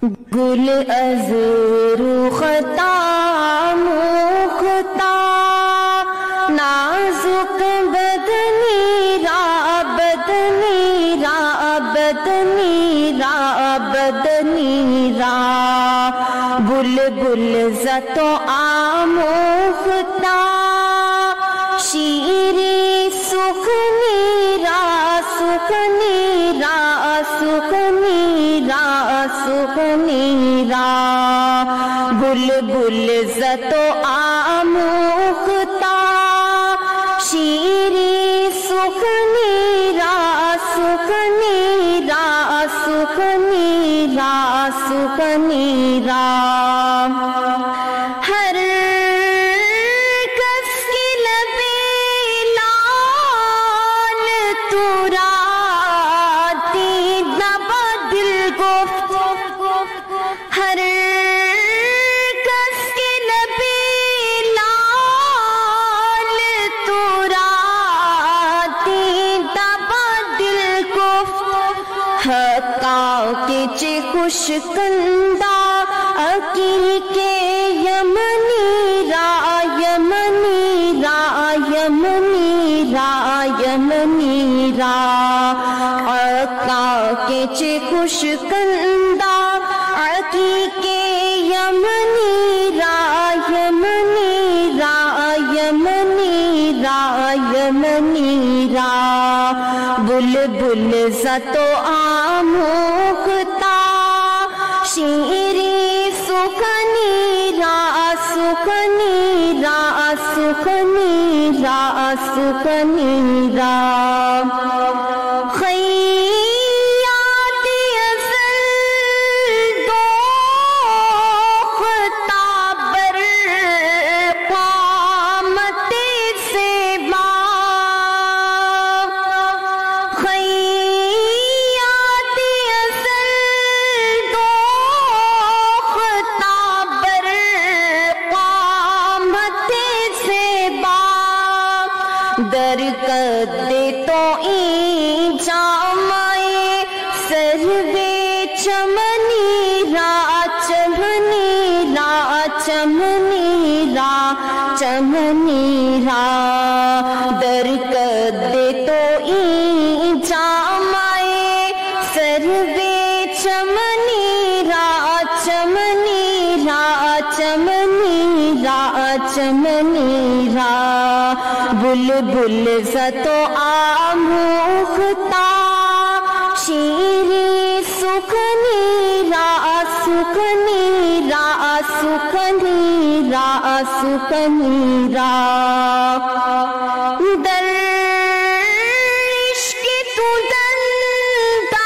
گل از رختا مختہ نازک بدنی را بدنی را بدنی را بدنی را بلبل ز تو آموختہ شیری سخنی را سخنی را سخنی را سخنی را بلبل ز تو آموختہ شیری سخنی را سخنی را سخنی را سخنی را ہر کس کی لبیں لال تراتی دبا دل گفت ہر کس کی لبیں لال تراتی دبا دل گفت حقا کے چے خوش کندہ عقیل کے یمنی را یمنی را یمنی را یمنی را آقا کے چے خوش کندہ عقیل کے یمنی را یمنی را یمنی را یمنی را بلبل ز تو آموختہ شیری سخنی را سخنی را سخنی را سخنی را خیاط ازل دوختہ بر قامت زیبا خیاط ازل در قد تو این جامائے سروے چمنی را چمنی را چمنی را چمنی را در قد تو این جامائے سروے چمنی را چمنی را چمنی را چمنی را بلبل ز تو آموختہ شیری سخنی را سخنی را سخنی را سخنی را در عشق تو دندان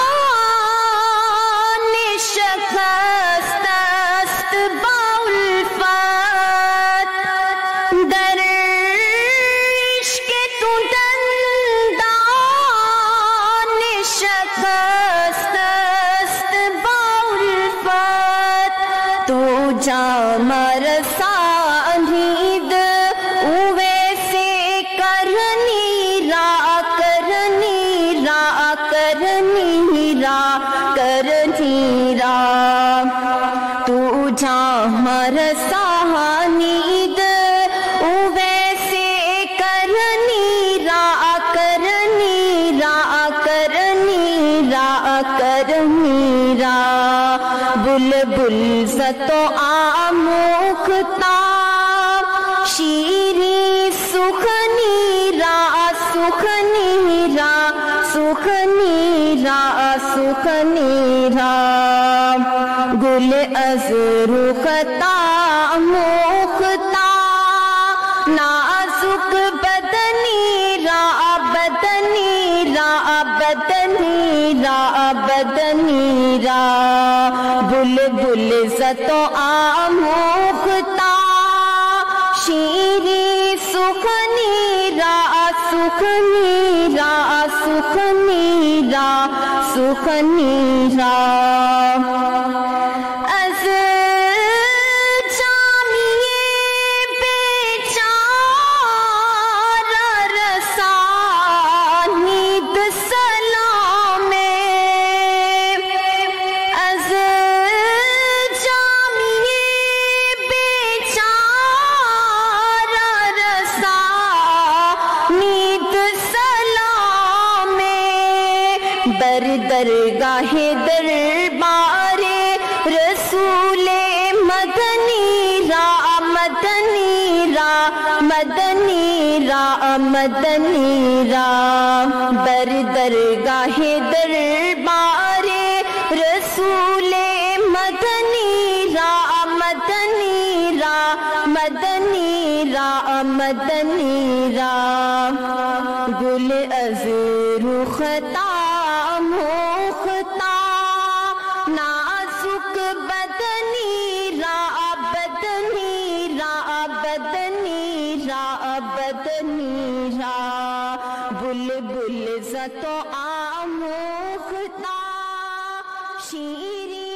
شکست است با الفت در شکست است با الفت تو جام رسانید اوے سے کرنی را کرنی را کرنی را کرنی را تو جام رسانید اوے سے کرنی را کرنی را کرنی را کرنی را بلبل ز تو آموختہ شیری سخنی را سخنی را سخنی را سخنی را گل از رختا مختہ نازک بدنی را بدنی را بدنی را بدنی را بلبل ز تو آموختہ شیری سخنی را سخنی را سخنی را سخنی را سلام درگاہ دربار رسول مدنی را مدنی را مدنی را مدنی را بر درگاہ دربار رسول مدنی را مدنی را مدنی را مدنی را گل از رختا مختہ نازک بدنی را بدنی را بدنی را بدنی را بلبل ز تو آموختہ شیریں